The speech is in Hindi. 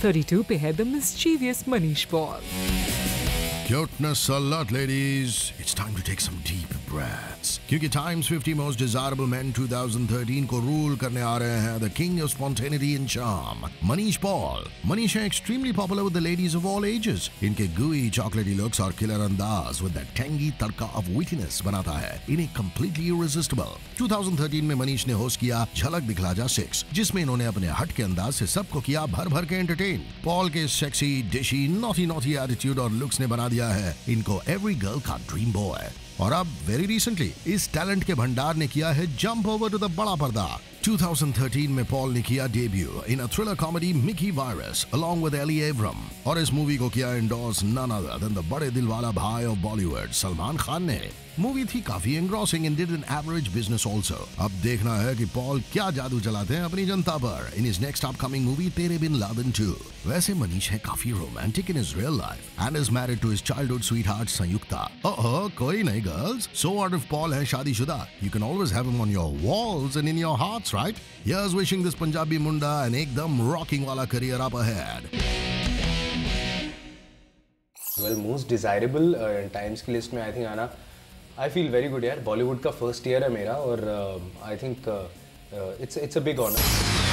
32 पे है द mischievous Manish Paul. Cuteness alert, ladies. It's time to take some deep breaths. क्योंकि Times 50 Most Desirable Men 2013 को रूल करने आ रहे हैं the King of Spontaneity and Charm, Manish Paul. Manish है extremely popular with the ladies of all ages. इनके gooey chocolatey looks और killer अंदाज with that tangy tadka of wittiness बनाता है इन्हें completely irresistible. 2013 में मनीष ने होस्ट किया झलक दिखला जा 6, जिसमें इन्होंने अपने हट के अंदाज से सबको किया भर भर के एंटरटेन। पॉल के सेक्सी डिशी नॉटी एटीट्यूड और लुक्स ने बना दिया है इनको एवरी गर्ल का ड्रीम बॉय। और अब वेरी रिसेंटली इस टैलेंट के भंडार ने किया है जंप ओवर टू द बड़ा पर्दा। 2013 में पॉल ने किया debut in a thriller comedy Mickey Virus along with Elli Avram, और इस मूवी को किया endorse none other than the बड़े दिल वाला भाई ऑफ बॉलीवुड सलमान खान ने। मूवी थी काफी engrossing and did an average business also. अब देखना है कि पॉल क्या जादू चलाते हैं अपनी जनता पर in his next upcoming movie Tere Bin Laden 2। वैसे मनीष है काफी romantic in his real life and is married to his childhood sweetheart Sanyukta. Oh कोई नहीं girls, so what if Paul है शादीशुदा? You can always have him on your walls and in your hearts, right? Here's wishing this Punjabi munda an ekdam rocking wala career up ahead. Well, most desirable times की लिस्ट में आई थिंक आना, आई फील वेरी गुड यार। बॉलीवुड का फर्स्ट ईयर है मेरा और I think it's a big honour.